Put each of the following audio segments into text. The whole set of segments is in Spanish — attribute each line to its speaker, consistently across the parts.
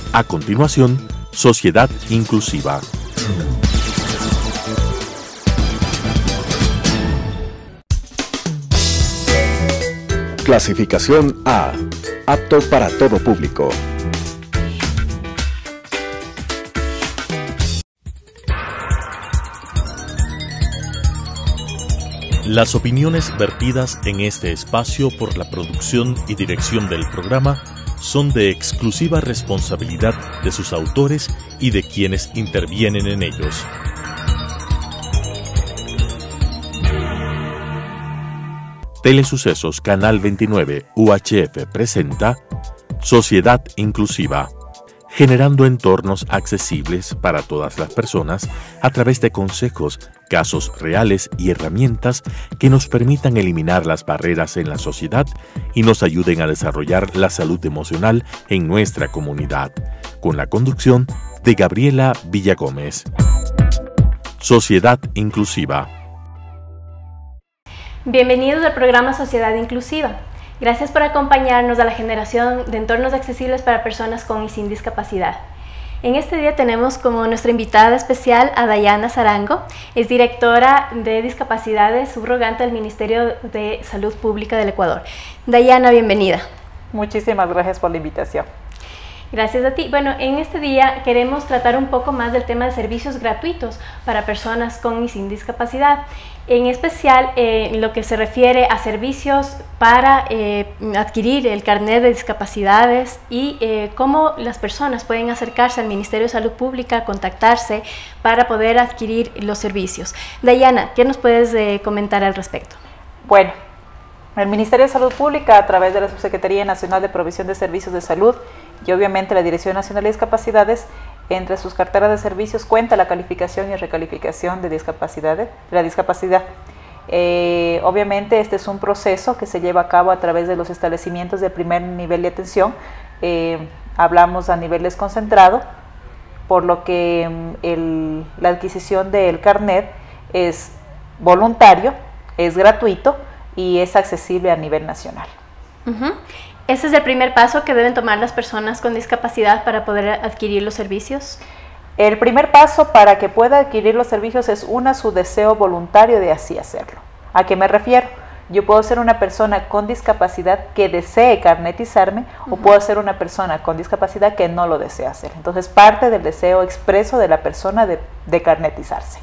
Speaker 1: A continuación, Sociedad Inclusiva.
Speaker 2: Clasificación A. Apto para todo público.
Speaker 1: Las opiniones vertidas en este espacio por la producción y dirección del programa son de exclusiva responsabilidad de sus autores y de quienes intervienen en ellos. Telesucesos Canal 29 UHF presenta Sociedad Inclusiva, generando entornos accesibles para todas las personas a través de consejos, casos reales y herramientas que nos permitan eliminar las barreras en la sociedad y nos ayuden a desarrollar la salud emocional en nuestra comunidad, con la conducción de Gabriela Villagómez. Sociedad Inclusiva.
Speaker 3: Bienvenidos al programa Sociedad Inclusiva. Gracias por acompañarnos a la generación de entornos accesibles para personas con y sin discapacidad. En este día tenemos como nuestra invitada especial a Dayana Zarango, es directora de discapacidades subrogante del Ministerio de Salud Pública del Ecuador. Dayana, bienvenida.
Speaker 4: Muchísimas gracias por la invitación.
Speaker 3: Gracias a ti. Bueno, en este día queremos tratar un poco más del tema de servicios gratuitos para personas con y sin discapacidad. En especial, lo que se refiere a servicios para adquirir el carnet de discapacidades y cómo las personas pueden acercarse al Ministerio de Salud Pública, contactarse para poder adquirir los servicios. Dayana, ¿qué nos puedes comentar al respecto?
Speaker 4: Bueno, el Ministerio de Salud Pública, a través de la Subsecretaría Nacional de Provisión de Servicios de Salud y obviamente la Dirección Nacional de Discapacidades, entre sus carteras de servicios cuenta la calificación y recalificación de la discapacidad. Obviamente este es un proceso que se lleva a cabo a través de los establecimientos de primer nivel de atención. Hablamos a nivel desconcentrado, por lo que la adquisición del carnet es voluntario, es gratuito y es accesible a nivel nacional.
Speaker 3: ¿Ese es el primer paso que deben tomar las personas con discapacidad para poder adquirir los servicios?
Speaker 4: El primer paso para que pueda adquirir los servicios es su deseo voluntario de así hacerlo. ¿A qué me refiero? Yo puedo ser una persona con discapacidad que desee carnetizarme o puedo ser una persona con discapacidad que no lo desea hacer. Entonces parte del deseo expreso de la persona de carnetizarse.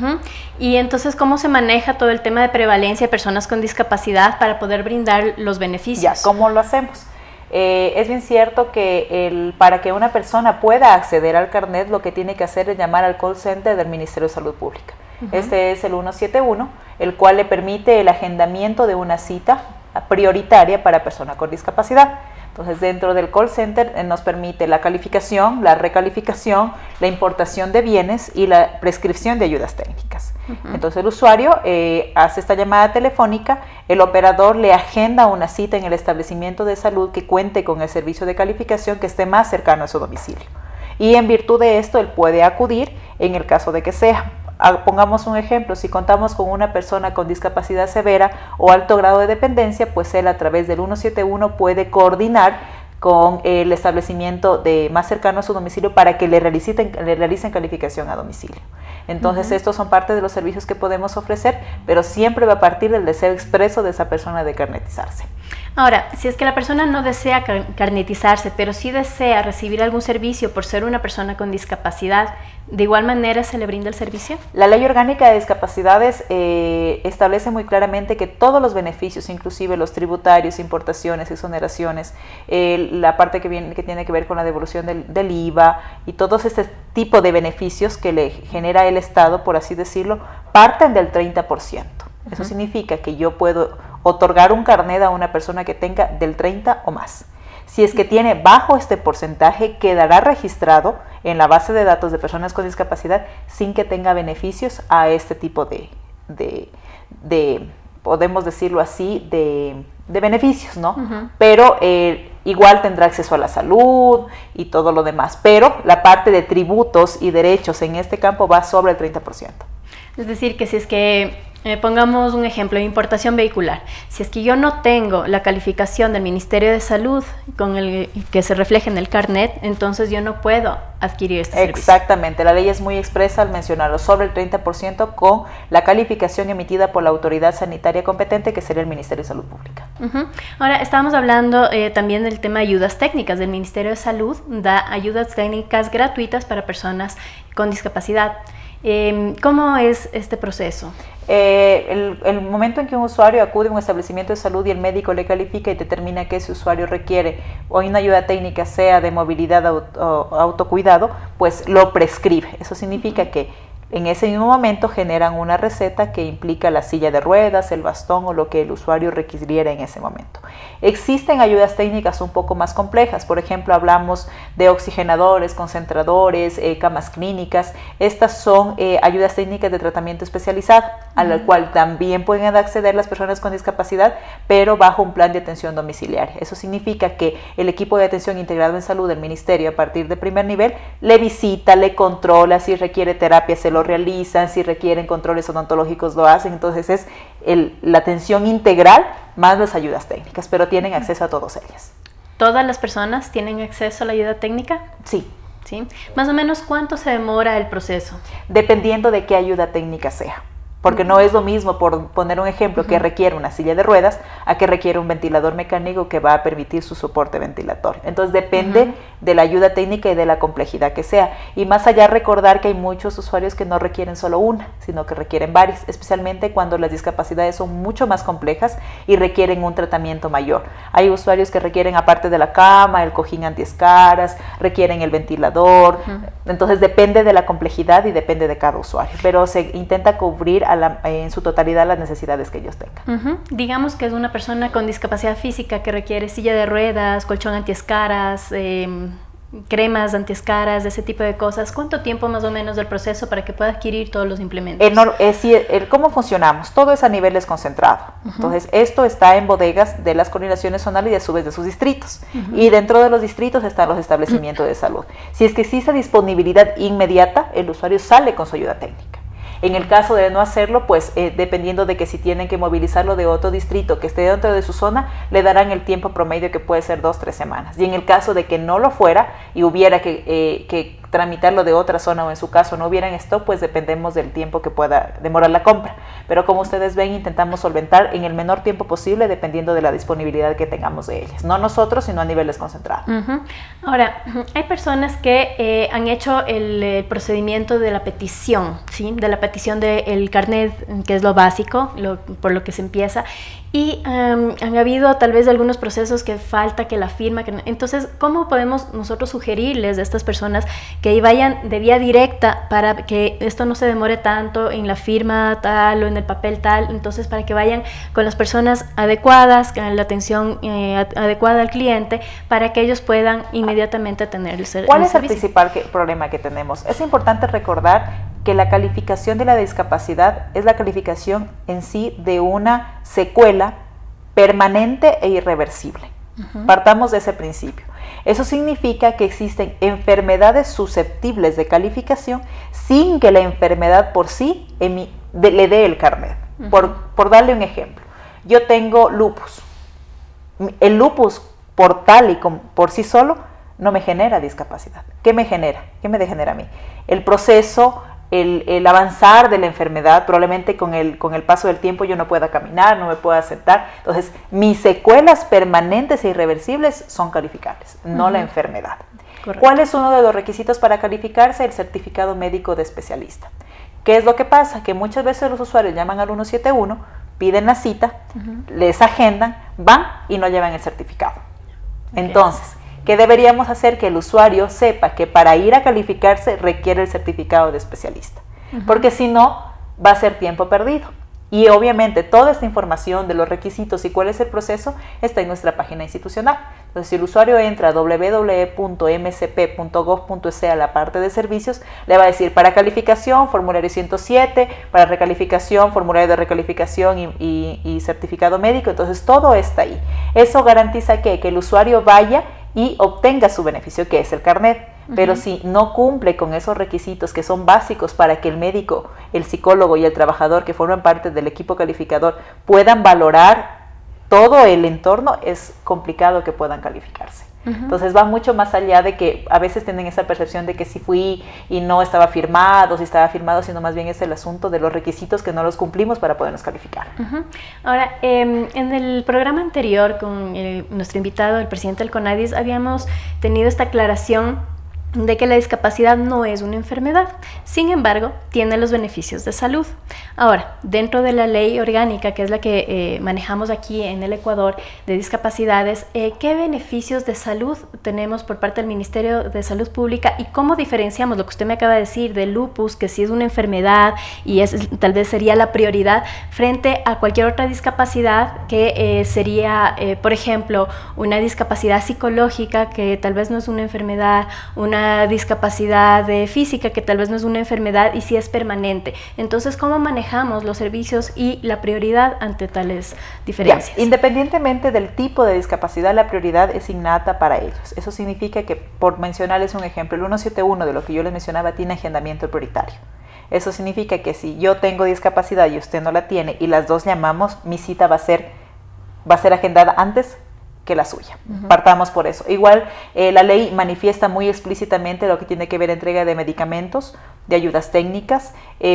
Speaker 3: Y entonces, ¿cómo se maneja todo el tema de prevalencia de personas con discapacidad para poder brindar los beneficios?
Speaker 4: Ya, ¿cómo lo hacemos? Es bien cierto que para que una persona pueda acceder al carnet, lo que tiene que hacer es llamar al call center del Ministerio de Salud Pública. Este es el 171, el cual le permite el agendamiento de una cita prioritaria para persona con discapacidad. Entonces, dentro del call center nos permite la calificación, la recalificación, la importación de bienes y la prescripción de ayudas técnicas. Entonces, el usuario hace esta llamada telefónica, el operador le agenda una cita en el establecimiento de salud que cuente con el servicio de calificación que esté más cercano a su domicilio. Y en virtud de esto, él puede acudir en el caso de que sea. Pongamos un ejemplo, si contamos con una persona con discapacidad severa o alto grado de dependencia, pues él a través del 171 puede coordinar con el establecimiento más cercano a su domicilio para que le realicen calificación a domicilio. Entonces estos son parte de los servicios que podemos ofrecer, pero siempre va a partir del deseo expreso de esa persona de carnetizarse.
Speaker 3: Ahora, si es que la persona no desea carnetizarse, pero sí desea recibir algún servicio por ser una persona con discapacidad, ¿de igual manera se le brinda el servicio? La Ley Orgánica de Discapacidades establece muy claramente que todos los beneficios, inclusive los tributarios, importaciones, exoneraciones, la parte que tiene que ver con la devolución del IVA y todos este tipo de beneficios que le genera el Estado, por así decirlo, parten del 30%. Eso significa que yo puedo otorgar un carnet a una persona que tenga del 30 o más. Si es que tiene bajo este porcentaje, quedará registrado en la base de datos de personas con discapacidad sin que tenga beneficios a este tipo de podemos decirlo así, de beneficios, ¿no? Pero igual tendrá acceso a la salud y todo lo demás, pero la parte de tributos y derechos en este campo va sobre el 30%. Es decir, que si es que Pongamos un ejemplo, importación vehicular. Si es que yo no tengo la calificación del Ministerio de Salud con el que se refleje en el carnet, entonces yo no puedo adquirir este servicio.
Speaker 4: Exactamente, la ley es muy expresa al mencionarlo, sobre el 30% con la calificación emitida por la autoridad sanitaria competente, que sería el Ministerio de Salud Pública.
Speaker 3: Ahora, estábamos hablando también del tema de ayudas técnicas. El Ministerio de Salud da ayudas técnicas gratuitas para personas con discapacidad. ¿Cómo es este proceso?
Speaker 4: El momento en que un usuario acude a un establecimiento de salud y el médico le califica y determina que ese usuario requiere o una ayuda técnica, sea de movilidad o autocuidado, pues lo prescribe. Eso significa que en ese mismo momento generan una receta que implica la silla de ruedas, el bastón o lo que el usuario requiriera en ese momento. Existen ayudas técnicas un poco más complejas, por ejemplo hablamos de oxigenadores, concentradores, camas clínicas. Estas son ayudas técnicas de tratamiento especializado, a la cual también pueden acceder las personas con discapacidad, pero bajo un plan de atención domiciliaria. Eso significa que el equipo de atención integrado en salud del ministerio, a partir de primer nivel, le visita, le controla, si requiere terapia se lo realizan, si requieren controles odontológicos lo hacen. Entonces es la atención integral más las ayudas técnicas, pero tienen acceso a todas ellas.
Speaker 3: ¿Todas las personas tienen acceso a la ayuda técnica?
Speaker 4: Sí.
Speaker 3: ¿Sí? Más o menos, ¿cuánto se demora el proceso?
Speaker 4: Dependiendo de qué ayuda técnica sea. Porque no es lo mismo, por poner un ejemplo, que requiere una silla de ruedas a que requiere un ventilador mecánico que va a permitir su soporte ventilatorio. Entonces depende de la ayuda técnica y de la complejidad que sea. Y más allá, recordar que hay muchos usuarios que no requieren solo una, sino que requieren varias, especialmente cuando las discapacidades son mucho más complejas y requieren un tratamiento mayor. Hay usuarios que requieren, aparte de la cama, el cojín antiescaras, requieren el ventilador. Entonces depende de la complejidad y depende de cada usuario, pero se intenta cubrir en su totalidad las necesidades que ellos tengan.
Speaker 3: Digamos que es una persona con discapacidad física que requiere silla de ruedas, colchón antiescaras, cremas antiescaras, de ese tipo de cosas. ¿Cuánto tiempo más o menos del proceso para que pueda adquirir todos los implementos?
Speaker 4: ¿Cómo funcionamos? Todo es a niveles concentrado. Entonces, esto está en bodegas de las coordinaciones zonales y a su vez de sus distritos. Y dentro de los distritos están los establecimientos de salud. Si es que existe disponibilidad inmediata, el usuario sale con su ayuda técnica. En el caso de no hacerlo, pues dependiendo de que si tienen que movilizarlo de otro distrito que esté dentro de su zona, le darán el tiempo promedio, que puede ser 2 o 3 semanas. Y en el caso de que no lo fuera y hubiera que tramitarlo de otra zona, o en su caso no hubiera en stock, pues dependemos del tiempo que pueda demorar la compra. Pero como ustedes ven, intentamos solventar en el menor tiempo posible dependiendo de la disponibilidad que tengamos de ellas. No nosotros, sino a niveles concentrados.
Speaker 3: Ahora, hay personas que han hecho el procedimiento de la petición, ¿sí? De la petición del carnet, que es lo básico, por lo que se empieza, y han habido tal vez algunos procesos que falta que la firma. Entonces, ¿cómo podemos nosotros sugerirles a estas personas que vayan de vía directa para que esto no se demore tanto en la firma tal o en el papel tal? Entonces, para que vayan con las personas adecuadas, con la atención adecuada al cliente, para que ellos puedan inmediatamente tener el servicio.
Speaker 4: ¿Cuál es el principal problema que tenemos? Es importante recordar que la calificación de la discapacidad es la calificación en sí de una secuela permanente e irreversible. Partamos de ese principio. Eso significa que existen enfermedades susceptibles de calificación sin que la enfermedad por sí le dé el carnet. Por darle un ejemplo, yo tengo lupus. El lupus por tal y por sí solo no me genera discapacidad. ¿Qué me genera? ¿Qué me degenera a mí? El proceso, el avanzar de la enfermedad. Probablemente con el paso del tiempo yo no pueda caminar, no me pueda sentar. Entonces, mis secuelas permanentes e irreversibles son calificables, no la enfermedad. Correcto. ¿Cuál es uno de los requisitos para calificarse? El certificado médico de especialista. ¿Qué es lo que pasa? Que muchas veces los usuarios llaman al 171, piden la cita, les agendan, van y no llevan el certificado. Entonces, ¿qué deberíamos hacer? Que el usuario sepa que para ir a calificarse requiere el certificado de especialista, porque si no, va a ser tiempo perdido. Y obviamente toda esta información de los requisitos y cuál es el proceso está en nuestra página institucional. Entonces, si el usuario entra a www.mcp.gov.es a la parte de servicios, le va a decir para calificación, formulario 107, para recalificación, formulario de recalificación y certificado médico. Entonces, todo está ahí. Eso garantiza que el usuario vaya y obtenga su beneficio, que es el carnet. pero si no cumple con esos requisitos que son básicos para que el médico, el psicólogo y el trabajador que forman parte del equipo calificador puedan valorar todo el entorno, es complicado que puedan calificarse. Entonces va mucho más allá de que a veces tienen esa percepción de que si fui y no estaba firmado, si estaba firmado, sino más bien es el asunto de los requisitos que no los cumplimos para podernos calificar.
Speaker 3: Ahora, en el programa anterior con nuestro invitado, el presidente del CONADIS, habíamos tenido esta aclaración de que la discapacidad no es una enfermedad, sin embargo, tiene los beneficios de salud. Ahora, dentro de la ley orgánica, que es la que manejamos aquí en el Ecuador, de discapacidades, ¿qué beneficios de salud tenemos por parte del Ministerio de Salud Pública y cómo diferenciamos lo que usted me acaba de decir del lupus, que sí es una enfermedad y tal vez sería la prioridad, frente a cualquier otra discapacidad que sería, por ejemplo, una discapacidad psicológica, que tal vez no es una enfermedad, una discapacidad física, que tal vez no es una enfermedad y sí es permanente? Entonces, ¿cómo manejamos los servicios y la prioridad ante tales diferencias?
Speaker 4: Independientemente del tipo de discapacidad, la prioridad es innata para ellos. Eso significa que, por mencionarles un ejemplo, el 171 de lo que yo les mencionaba tiene agendamiento prioritario. Eso significa que si yo tengo discapacidad y usted no la tiene y las dos llamamos, mi cita va a ser agendada antes que la suya. Partamos por eso. Igual, la ley manifiesta muy explícitamente lo que tiene que ver entrega de medicamentos, de ayudas técnicas,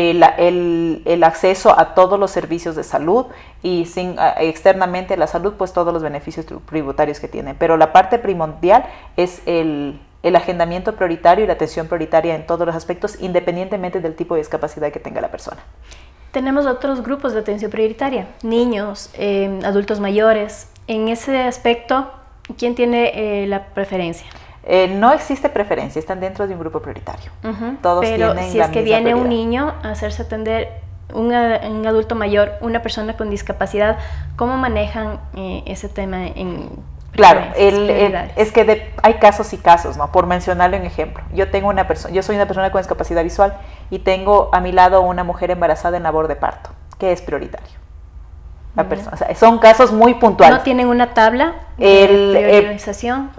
Speaker 4: el acceso a todos los servicios de salud y externamente a la salud, pues todos los beneficios tributarios que tienen. Pero la parte primordial es el agendamiento prioritario y la atención prioritaria en todos los aspectos, independientemente del tipo de discapacidad que tenga la persona.
Speaker 3: Tenemos otros grupos de atención prioritaria, niños, adultos mayores. En ese aspecto, ¿quién tiene la preferencia?
Speaker 4: No existe preferencia, están dentro de un grupo prioritario. Todos
Speaker 3: pero
Speaker 4: tienen
Speaker 3: si
Speaker 4: la
Speaker 3: es que
Speaker 4: misma
Speaker 3: viene
Speaker 4: prioridad.
Speaker 3: un niño a hacerse atender, un adulto mayor, una persona con discapacidad, ¿cómo manejan ese tema en
Speaker 4: Claro,
Speaker 3: prioridades?
Speaker 4: es que hay casos y casos, ¿no? Por mencionarle un ejemplo, yo soy una persona con discapacidad visual y tengo a mi lado una mujer embarazada en labor de parto. ¿Qué es prioritario? La persona, o sea, son casos muy puntuales.
Speaker 3: ¿No tienen una tabla de priorización?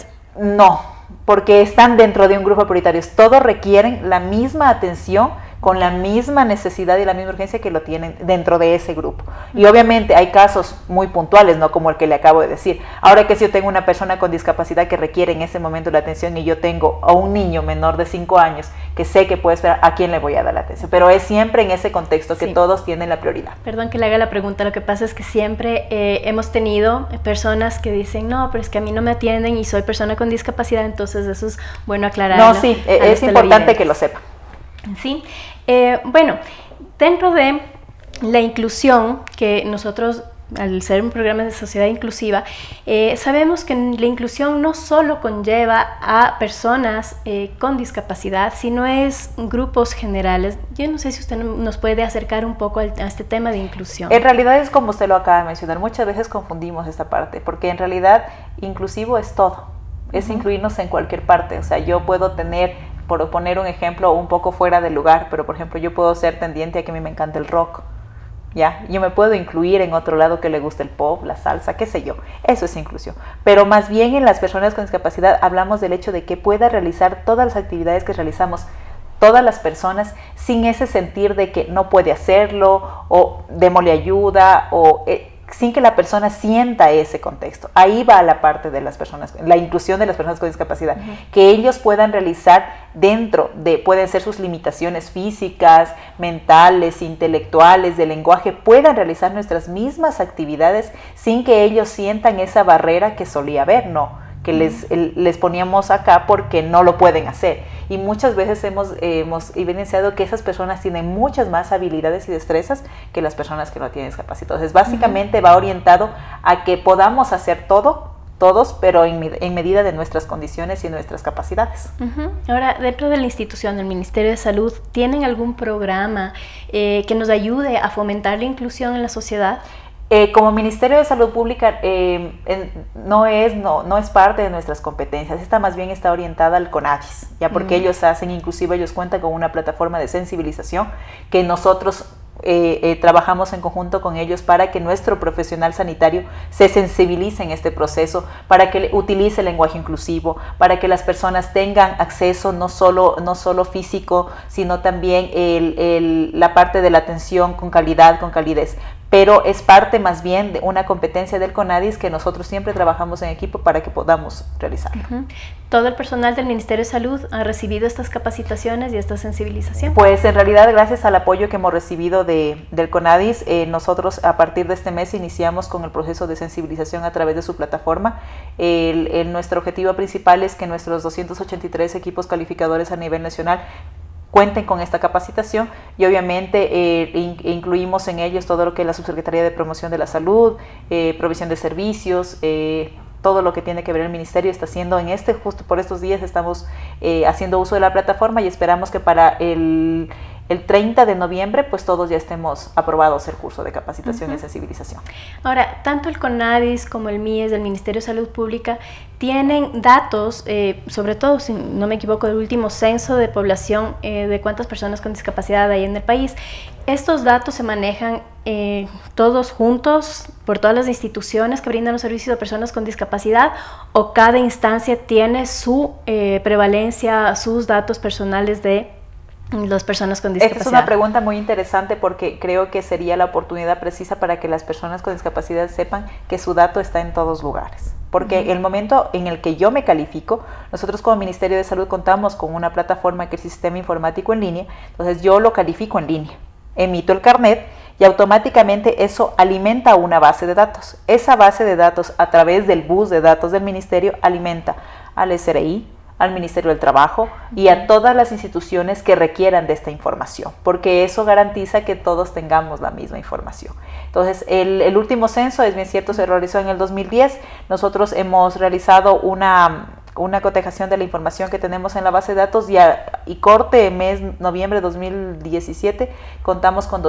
Speaker 4: No, porque están dentro de un grupo prioritario. Todos requieren la misma atención, con la misma necesidad y la misma urgencia que lo tienen dentro de ese grupo. Y obviamente hay casos muy puntuales, no como el que le acabo de decir. Ahora que si yo tengo una persona con discapacidad que requiere en ese momento la atención y yo tengo a un niño menor de 5 años que sé que puede esperar, ¿a quién le voy a dar la atención? Pero es siempre en ese contexto que todos tienen la prioridad.
Speaker 3: Perdón que le haga la pregunta, lo que pasa es que siempre hemos tenido personas que dicen, no, pero es que a mí no me atienden y soy persona con discapacidad, entonces eso es bueno aclararlo.
Speaker 4: No, sí, es importante que lo sepa.
Speaker 3: Sí, bueno, dentro de la inclusión, que nosotros, al ser un programa de sociedad inclusiva, sabemos que la inclusión no solo conlleva a personas con discapacidad, sino es grupos generales. Yo no sé si usted nos puede acercar un poco a este tema de inclusión.
Speaker 4: En realidad es como usted lo acaba de mencionar, muchas veces confundimos esta parte, porque en realidad inclusivo es todo, es incluirnos en cualquier parte. O sea, yo puedo tener, por poner un ejemplo un poco fuera del lugar, pero por ejemplo yo puedo ser tendiente a que a mí me encanta el rock, ¿ya? Yo me puedo incluir en otro lado que le guste el pop, la salsa, qué sé yo. Eso es inclusión. Pero más bien en las personas con discapacidad hablamos del hecho de que pueda realizar todas las actividades que realizamos todas las personas sin ese sentir de que no puede hacerlo o démosle ayuda o sin que la persona sienta ese contexto. Ahí va la parte de las personas, la inclusión de las personas con discapacidad, que ellos puedan realizar dentro de, pueden ser sus limitaciones físicas, mentales, intelectuales, de lenguaje, puedan realizar nuestras mismas actividades sin que ellos sientan esa barrera que solía haber, no, que les poníamos acá porque no lo pueden hacer. Y muchas veces hemos evidenciado que esas personas tienen muchas más habilidades y destrezas que las personas que no tienen discapacidad. Entonces, básicamente va orientado a que podamos hacer todos, pero en medida de nuestras condiciones y nuestras capacidades.
Speaker 3: Ahora, dentro de la institución del Ministerio de Salud, ¿tienen algún programa que nos ayude a fomentar la inclusión en la sociedad?
Speaker 4: Como Ministerio de Salud Pública no es parte de nuestras competencias. Esta más bien está orientada al CONADIS, ya porque ellos hacen, inclusive ellos cuentan con una plataforma de sensibilización que nosotros trabajamos en conjunto con ellos para que nuestro profesional sanitario se sensibilice en este proceso, para que utilice el lenguaje inclusivo, para que las personas tengan acceso no solo físico, sino también la parte de la atención con calidad, con calidez. Pero es parte más bien de una competencia del CONADIS que nosotros siempre trabajamos en equipo para que podamos realizarlo.
Speaker 3: ¿Todo el personal del Ministerio de Salud ha recibido estas capacitaciones y esta sensibilización?
Speaker 4: Pues en realidad, gracias al apoyo que hemos recibido del CONADIS, nosotros a partir de este mes iniciamos con el proceso de sensibilización a través de su plataforma. Nuestro objetivo principal es que nuestros 283 equipos calificadores a nivel nacional cuenten con esta capacitación y obviamente incluimos en ellos todo lo que es la Subsecretaría de Promoción de la Salud, provisión de servicios, todo lo que tiene que ver el Ministerio está haciendo justo por estos días estamos haciendo uso de la plataforma y esperamos que para el 30 de noviembre pues todos ya estemos aprobados el curso de capacitación y sensibilización.
Speaker 3: Ahora, tanto el CONADIS como el MIES del Ministerio de Salud Pública tienen datos, sobre todo, si no me equivoco, del último censo de población de cuántas personas con discapacidad hay en el país. ¿Estos datos se manejan todos juntos por todas las instituciones que brindan los servicios a personas con discapacidad o cada instancia tiene su prevalencia, sus datos personales de las personas con discapacidad?
Speaker 4: Esta es una pregunta muy interesante porque creo que sería la oportunidad precisa para que las personas con discapacidad sepan que su dato está en todos lugares. Porque el momento en el que yo me califico, nosotros como Ministerio de Salud contamos con una plataforma que es el Sistema Informático en Línea, entonces yo lo califico en línea, emito el carnet y automáticamente eso alimenta una base de datos. Esa base de datos a través del bus de datos del Ministerio alimenta al SRI, al Ministerio del Trabajo y a todas las instituciones que requieran de esta información, porque eso garantiza que todos tengamos la misma información. Entonces, el último censo, es bien cierto, se realizó en el 2010. Nosotros hemos realizado una cotejación de la información que tenemos en la base de datos y corte mes noviembre de 2017 contamos con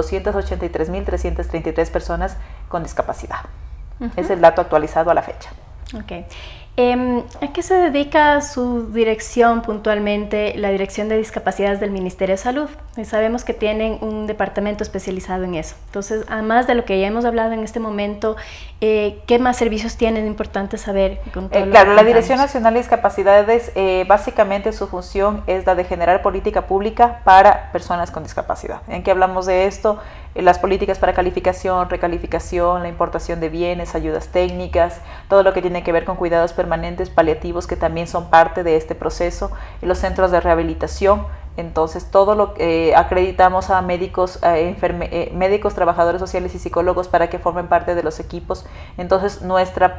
Speaker 4: 283.333 personas con discapacidad. Es el dato actualizado a la fecha.
Speaker 3: Okay. ¿A qué se dedica su dirección puntualmente, la Dirección de Discapacidades del Ministerio de Salud? Sabemos que tienen un departamento especializado en eso. Entonces, además de lo que ya hemos hablado en este momento, ¿qué más servicios tienen? Importante saber.
Speaker 4: Claro, la Dirección Nacional de Discapacidades, básicamente su función es la de generar política pública para personas con discapacidad. ¿En qué hablamos de esto? Las políticas para calificación, recalificación, la importación de bienes, ayudas técnicas, todo lo que tiene que ver con cuidados permanentes, paliativos, que también son parte de este proceso, los centros de rehabilitación. Entonces, todo lo que acreditamos a médicos, médicos, trabajadores sociales y psicólogos para que formen parte de los equipos. Entonces, nuestra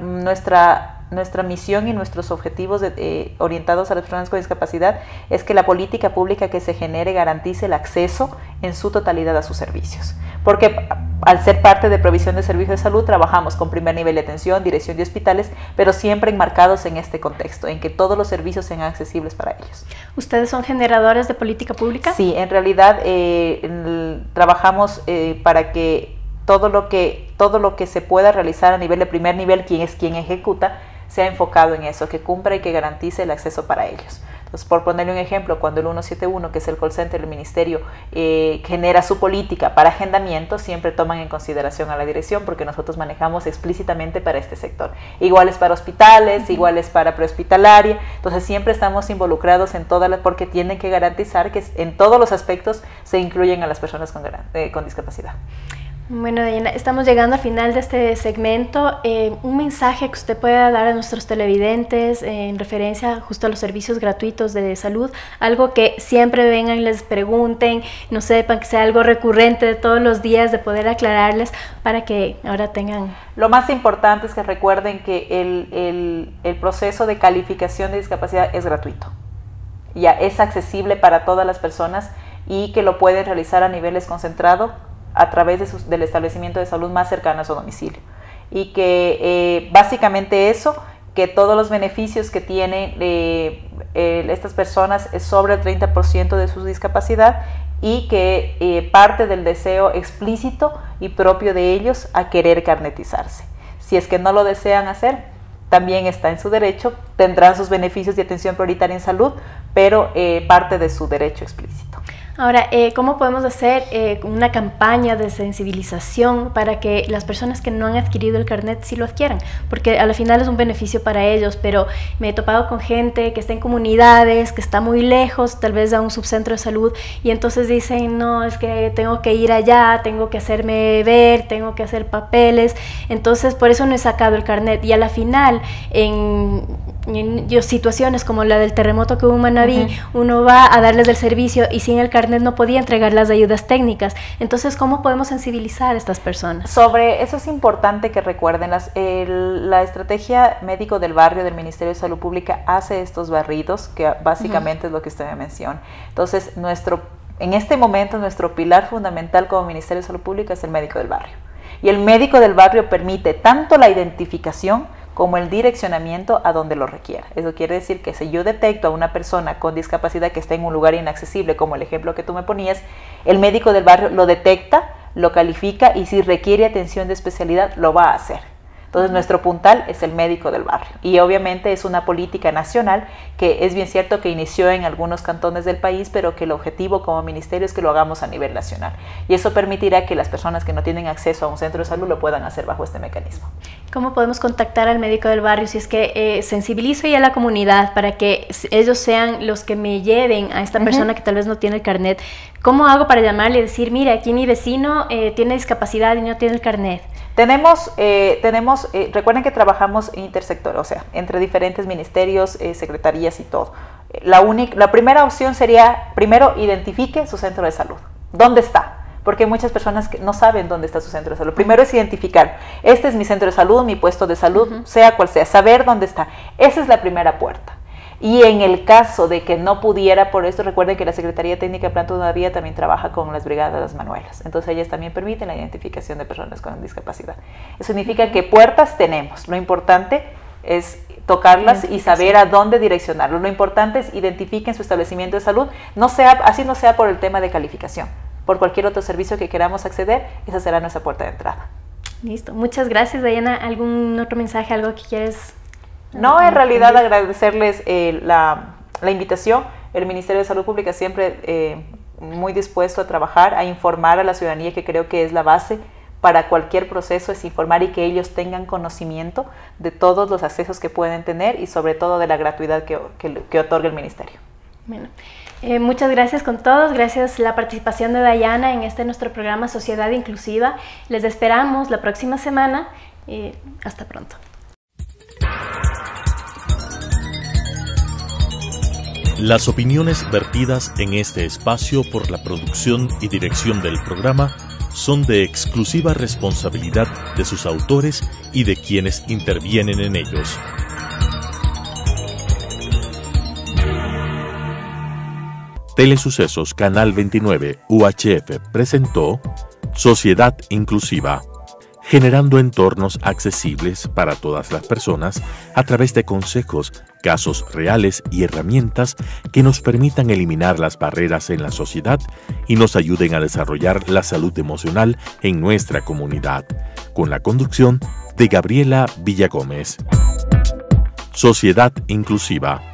Speaker 4: misión y nuestros objetivos orientados a las personas con discapacidad es que la política pública que se genere garantice el acceso en su totalidad a sus servicios. Porque al ser parte de provisión de servicios de salud, trabajamos con primer nivel de atención, dirección de hospitales, pero siempre enmarcados en este contexto, en que todos los servicios sean accesibles para ellos.
Speaker 3: ¿Ustedes son generadores de política pública?
Speaker 4: Sí, en realidad trabajamos para que todo lo que se pueda realizar a nivel de primer nivel, quien ejecuta, sea enfocado en eso, que cumpla y que garantice el acceso para ellos. Entonces, por ponerle un ejemplo, cuando el 171, que es el call center del Ministerio, genera su política para agendamiento, siempre toman en consideración a la dirección porque nosotros manejamos explícitamente para este sector. Iguales para hospitales, iguales para prehospitalaria, entonces siempre estamos involucrados en todas las, porque tienen que garantizar que en todos los aspectos se incluyen a las personas con discapacidad.
Speaker 3: Bueno, Diana, estamos llegando al final de este segmento. Un mensaje que usted pueda dar a nuestros televidentes en referencia justo a los servicios gratuitos de salud, algo que siempre vengan y les pregunten, no sepan, que sea algo recurrente de todos los días, de poder aclararles para que ahora tengan...
Speaker 4: Lo más importante es que recuerden que el proceso de calificación de discapacidad es gratuito. Ya es accesible para todas las personas y que lo pueden realizar a niveles concentrados a través del establecimiento de salud más cercano a su domicilio. Y que básicamente eso, que todos los beneficios que tienen estas personas es sobre el 30% de su discapacidad y que parte del deseo explícito y propio de ellos a querer carnetizarse. Si es que no lo desean hacer, también está en su derecho, tendrán sus beneficios de atención prioritaria en salud, pero parte de su derecho explícito.
Speaker 3: Ahora, ¿cómo podemos hacer una campaña de sensibilización para que las personas que no han adquirido el carnet sí lo adquieran? Porque al final es un beneficio para ellos, pero me he topado con gente que está en comunidades, que está muy lejos, tal vez a un subcentro de salud, y entonces dicen, no, es que tengo que ir allá, tengo que hacerme ver, tengo que hacer papeles, entonces por eso no he sacado el carnet. Y a la final, en situaciones como la del terremoto que hubo en Manabí, uno va a darles el servicio y sin el carnet no podía entregar las ayudas técnicas. Entonces, ¿cómo podemos sensibilizar a estas personas?
Speaker 4: Sobre eso es importante que recuerden, la estrategia médico del barrio del Ministerio de Salud Pública hace estos barridos, que básicamente es lo que usted me menciona. Entonces, en este momento, nuestro pilar fundamental como Ministerio de Salud Pública es el médico del barrio. Y el médico del barrio permite tanto la identificación como el direccionamiento a donde lo requiera. Eso quiere decir que si yo detecto a una persona con discapacidad que está en un lugar inaccesible, como el ejemplo que tú me ponías, el médico del barrio lo detecta, lo califica y si requiere atención de especialidad, lo va a hacer. Entonces, nuestro puntal es el médico del barrio. Y obviamente es una política nacional que es bien cierto que inició en algunos cantones del país, pero que el objetivo como ministerio es que lo hagamos a nivel nacional. Y eso permitirá que las personas que no tienen acceso a un centro de salud lo puedan hacer bajo este mecanismo.
Speaker 3: ¿Cómo podemos contactar al médico del barrio si es que sensibilizo ya a la comunidad para que ellos sean los que me lleven a esta persona que tal vez no tiene el carnet? ¿Cómo hago para llamarle y decir, mira, aquí mi vecino tiene discapacidad y no tiene el carnet?
Speaker 4: Recuerden que trabajamos intersector, o sea, entre diferentes ministerios, secretarías y todo. La primera opción sería, primero, identifique su centro de salud. ¿Dónde está? Porque hay muchas personas que no saben dónde está su centro de salud. Primero es identificar, este es mi centro de salud, mi puesto de salud, sea cual sea, saber dónde está. Esa es la primera puerta. Y en el caso de que no pudiera, por esto recuerden que la Secretaría Técnica de Planta de una Vía también trabaja con las brigadas manuelas. Entonces ellas también permiten la identificación de personas con discapacidad. Eso significa que puertas tenemos. Lo importante es tocarlas y saber a dónde direccionarlos. Lo importante es identifiquen su establecimiento de salud, así no sea por el tema de calificación. Por cualquier otro servicio que queramos acceder, esa será nuestra puerta de entrada.
Speaker 3: Listo. Muchas gracias, Dayana. ¿Algún otro mensaje, algo que quieres?
Speaker 4: No, en realidad agradecerles la invitación. El Ministerio de Salud Pública siempre muy dispuesto a trabajar, a informar a la ciudadanía, que creo que es la base para cualquier proceso, es informar y que ellos tengan conocimiento de todos los accesos que pueden tener y sobre todo de la gratuidad que otorga el Ministerio.
Speaker 3: Bueno, muchas gracias con todos, gracias a la participación de Dayana en nuestro programa Sociedad Inclusiva. Les esperamos la próxima semana y hasta pronto.
Speaker 1: Las opiniones vertidas en este espacio por la producción y dirección del programa son de exclusiva responsabilidad de sus autores y de quienes intervienen en ellos. Telesucesos Canal 29 UHF presentó Sociedad Inclusiva, generando entornos accesibles para todas las personas a través de consejos, casos reales y herramientas que nos permitan eliminar las barreras en la sociedad y nos ayuden a desarrollar la salud emocional en nuestra comunidad, con la conducción de Gabriela Villagómez. Sociedad Inclusiva.